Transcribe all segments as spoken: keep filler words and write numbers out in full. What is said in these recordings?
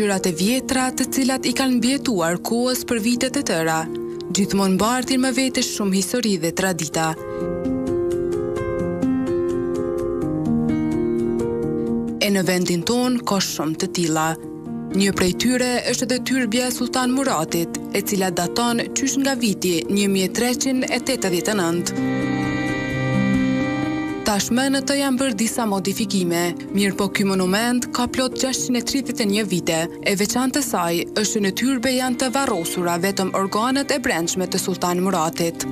gjërat e vjetra të cilat i kanë mbjetuar kohës për vitet e tëra, gjithmonë mbartin me vete shumë histori dhe tradita. E në vendin tonë ka shumë të tilla. Një prej tyre është edhe tyrbja e Sultan Muratit, e cila daton qysh nga viti një mijë e treqind e tetëdhjetë e nëntë. Tashmë në të janë bërë disa modifikime, mirë po ky monument ka plot gjashtëqind e tridhjetë e një vite, e veçantë e saj është në tyrbe janë të varrosura vetëm organet e brendshme të Sultan Muratit.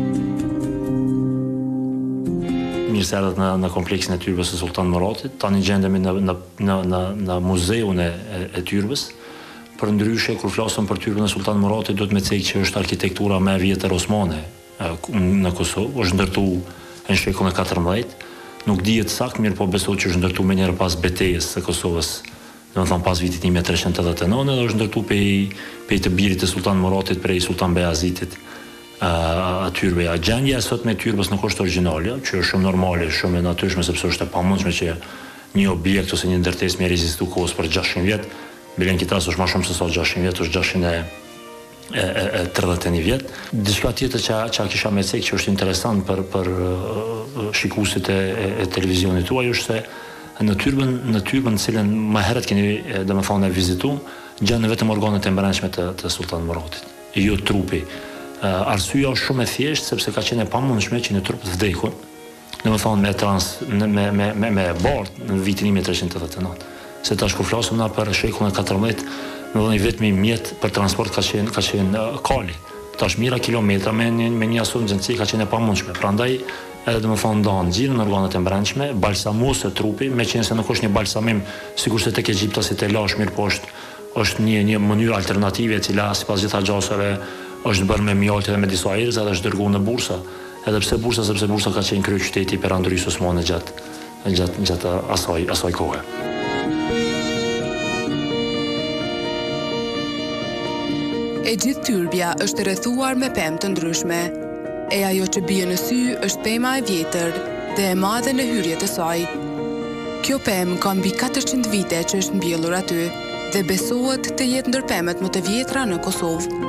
Mirë se erdhët në, në kompleksin e tyrbes së Sultan Muratit, tani gjendemi në, në, në, në, në muzeun e, e, e tyrbes. Për ndryshe, kur flasëm për tyrbën e Sultan Muratit, do të me cekë që është arkitektura me vjetër osmane në Kosovë, është ndërtu në shekullin e katërmbëdhjetë. Nuk dihet saktë, mirë po besohet që është ndërtu me njërë pas betejës së Kosovës, do të thonë pas vitit një mijë e treqind e tetëdhjetë e nëntë, dhe është ndërtu pej, pej të birit e Sultan Muratit, prej Sultan Bejazitit. Uh, tyrbeja. Gjendja e sot me tyrbës nuk është origjinale, që është shumë normale, shumë e natyrshme, sepse është e pamundshme që një objekt ose një ndërtesë me rezistu kohës për gjashtëqind vjet, bilen kitas është më shumë se sa gjashtëqind vjet, është gjashtëqind e tridhjetë e një vjet. Diçka tjetër që që kisha me cek që është interesant për për uh, shikuesit e, e, e televizionit tuaj është se në tyrbën në tyrbën në cilën më herët keni domethënë vizitu, gjen vetëm organet e brendshme të, të Sultan Muratit, jo trupi. Uh, arsyeja është shumë e thjeshtë sepse ka qenë e pamundshme që në trup të vdekur, domethënë me trans me me me me abort në vitin një mijë e treqind e tetëdhjetë e nëntë. Se tash kur flasim na për shekullin e katërmbëdhjetë, domethënë vetëm mjet për transport ka qenë ka qenë uh, kali. Tash mira kilometra me një, me një asumënci ka qenë e pamundshme. Prandaj edhe domethënë ndan xhirën organet e brendshme, balsamose trupi, meqense nuk është një balsamim sigurisht tek egjiptasit e lash mirë po është është një një mënyrë alternative e cila sipas gjitha gjasave është bërë me mjaltë dhe me disa erëza dhe është dërguar në bursa. Edhe pse bursa, sepse bursa ka qenë kryeqyteti i Perandrysë Osmane gjatë gjatë gjatë asaj asaj kohe. E gjithë tyrbja është rrethuar me pemë të ndryshme. E ajo që bie në sy është pema e vjetër dhe e madhe në hyrjet e saj. Kjo pemë ka mbi katërqind vite që është mbjellur aty dhe besohet të jetë ndër pemet më të vjetra në Kosovë.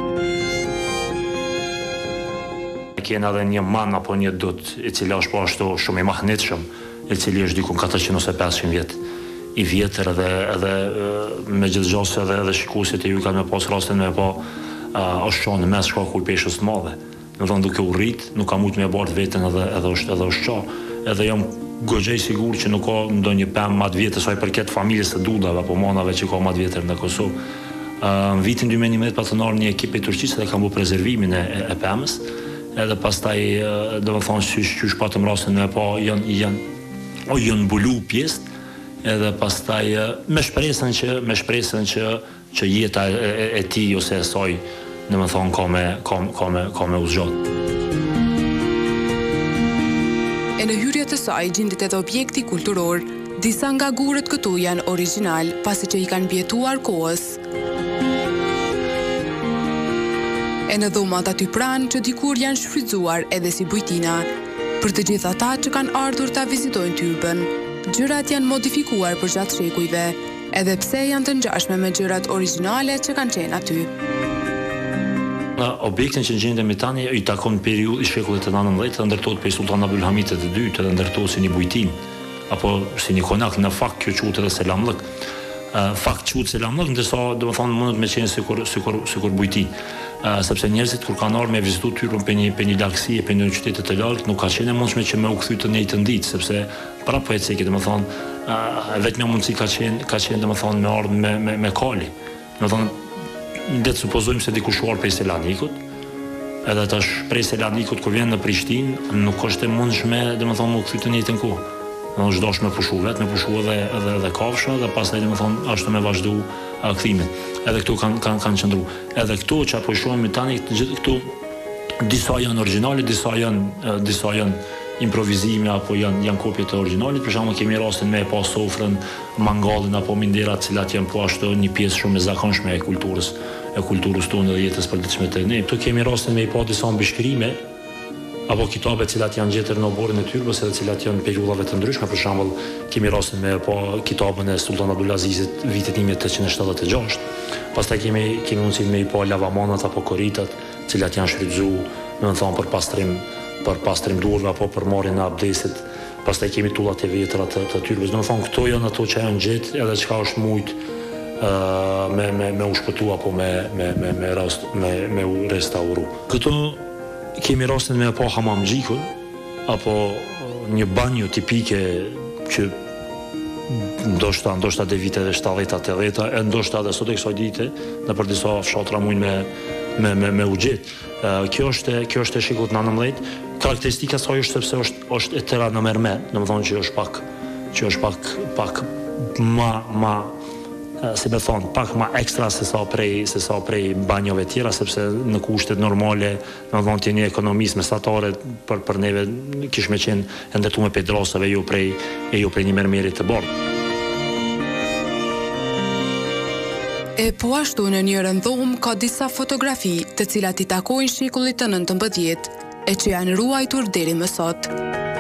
Kena edhe një man apo një dut i cili është po ashtu shumë i mahnitshëm, i cili është diku katërqind ose pesëqind vjet i vjetër edhe edhe me gjithë gjasë edhe edhe shikuesit e ju kanë me pas rastin me po është qonë në mes shkaku i peshës të madhe. Në thonë duke u rrit, nuk ka mujtë me bart veten edhe edhe është edhe është qa. Edhe jam goxhej sigur që nuk ka ndonjë pemë më të vjetër sa i përket familjes së Dudave apo manave që ka më të vjetër në Kosovë. Në vitin dy mijë e njëmbëdhjetë patronar një ekip i Turqisë dhe kanë bërë prezervimin e, e, e pemës. Edhe pastaj do të thonë që qysh patëm rastin me pa janë janë o janë mbulu pjesë, edhe pastaj me shpresën që me shpresën që që jeta e, e, e tij ose e saj do të thonë ka me ka ka me ka me uzgjat. E në hyrjet e saj gjendet edhe objekti kulturor. Disa nga gurët këtu janë origjinal, pasi që i kanë mbjetuar kohës. E në dhomat aty pranë që dikur janë shfrytzuar edhe si bujtina. Për të gjithë ata që kanë ardhur ta vizitojnë tyrbën, gjërat janë modifikuar për gjatë shekujve, edhe pse janë të ngjashme me gjërat origjinale që kanë qenë aty. Në objektin që gjendemi tani i takon periudhë i shekullit të nëntëmbëdhjetë, dhe ndërtohet prej Sultan Abdulhamidit të dytë dhe ndërtohet si një bujtin apo si një konak. Në fakt kjo quhet edhe selamllëk. Uh, fakt quhet selamllëk, ndërsa domethënë mundet me qenë sikur sikur sikur bujti. Uh, sepse njerëzit kur kanë ardhur me vizitu tyrbën për një për një lagësi e për një qytet të lartë, nuk ka qenë e mundshme që me u kthy të njëjtën ditë, sepse prapë po e cekë domethënë uh, vetëm mundësi ka qenë ka qenë domethënë me ardhmë me me, me kali. Domethënë le të supozojmë se dikush uar prej Selanikut, edhe tash prej Selanikut kur vjen në Prishtinë, nuk është e mundshme domethënë me u kthy të njëjtën kohë. Në është dosh me pushu vetë, me pushu edhe, edhe, edhe kafsha, dhe pastaj dhe më thonë, ashtu me vazhdu a, kthimin. Edhe këtu kanë kan, kan qëndru. Edhe këtu që apo shohim tani, gjithë këtu, disa janë origjinale, disa janë, disa janë improvizime, apo janë, janë kopje të originalit. Për shembull kemi rastin me pa sofrën, mangallin, apo minderat, cilat janë po ashtu një pjesë shumë e zakonshme e kulturës, e kulturës tonë dhe jetës përditshme të ne. Këtu kemi rastin me i pa disa mbishkrime, apo kitabe të cilat janë gjetur në oborrin e Tyrbës edhe të cilat janë periudhave të ndryshme, për shembull, kemi rastin me po kitabën e Sultan Abdulazizit vitit një mijë tetëqind e shtatëdhjetë e gjashtë. Pastaj kemi kemi mundësinë me i pa lavamanat apo koritat, të cilat janë shfrytzuar, do të thonë për pastrim për pastrim durve apo për marrjen e abdesit. Pastaj kemi tullat e vjetra të, të Tyrbës. Do të thonë këto janë ato që janë gjetë edhe çka është mujt uh, me me me u shpëtu apo me me me me rast me me u restauru. Këto kemi rastin me pa hamam xhikun apo një banjë tipike që ndoshta ndoshta te viteve shtatëdhjetë tetëdhjetë e ndoshta edhe sot e kësaj dite në për disa fshatra mund me me me me u gjet. Uh, kjo është kjo është e shekut nëntëmbëdhjetë. Karakteristika e saj është sepse është është e tëra në mermer, domethënë që është pak që është pak pak ma ma si me thonë, pak ma ekstra se sa prej, se sa prej banjove tjera, sepse në kushtet normale, në dhënë të një ekonomisë mesatare, për, për neve kish me qenë e ndërtu me pedrasave, jo prej, e jo prej një mermerit të bardhë. E po ashtu në një rëndhom ka disa fotografi të cilat i takojnë shekullit të nëntëmbëdhjetë e që janë ruajtur deri më sot.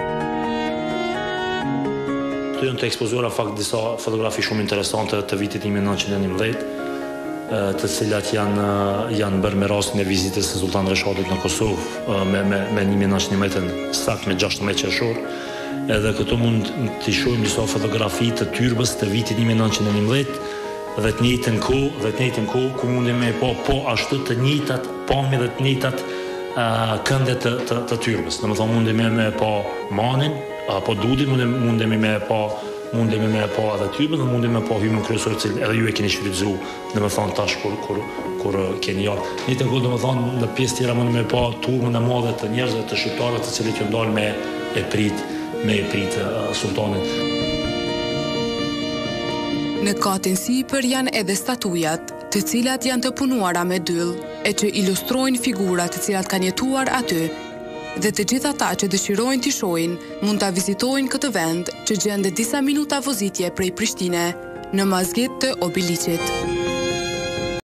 Këtu janë të ekspozuara fakt disa fotografi shumë interesante të vitit një mijë nëntëqind e njëmbëdhjetë, të cilat janë janë bërë me rastin e vizitës së Sultan Reshadit në Kosovë me me me një mijë nëntëqind e njëmbëdhjetë saktë me gjashtëmbëdhjetë qershor. Edhe këtu mund të shohim disa fotografi të Tyrbës të vitit një mijë nëntëqind e njëmbëdhjetë dhe të njëjtën kohë, dhe të njëjtën kohë ku mundem me po po ashtu të njëjtat pamje dhe të njëjtat kënde të të, të Tyrbës. Domethënë mundem me po Manin apo Dudin, mundem mundemi me po mundemi me po edhe Tyrbën, dhe mundemi me po hymnin kryesor që edhe ju e keni shfrytzuar, domethënë tash kur kur kur keni ardhur. Në të kohë domethënë në pjesë tjera mundemi me po turmën e madhe të njerëzve të shqiptarëve të cilët që ndalën me e prit me e prit uh, sultanin. Në katin sipër janë edhe statujat, të cilat janë të punuara me dyll, e që ilustrojnë figurat të cilat kanë jetuar aty, dhe të gjitha ata që dëshirojnë t'i shohin mund ta vizitojnë këtë vend që gjendet disa minuta vozitje prej Prishtine, në mazgjet të Obiliqit.